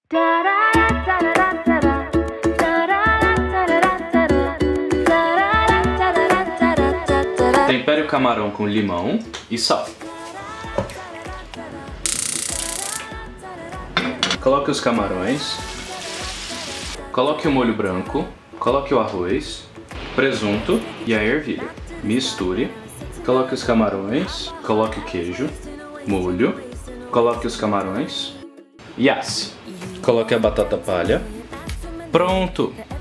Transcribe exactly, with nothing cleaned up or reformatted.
Tempere o camarão com limão e sal. Coloque os camarões. Coloque o molho branco. Coloque o arroz, presunto e a ervilha. Misture. Coloque os camarões. Coloque o queijo. Molho. Coloque os camarões. E asse. Coloque a batata palha. Pronto!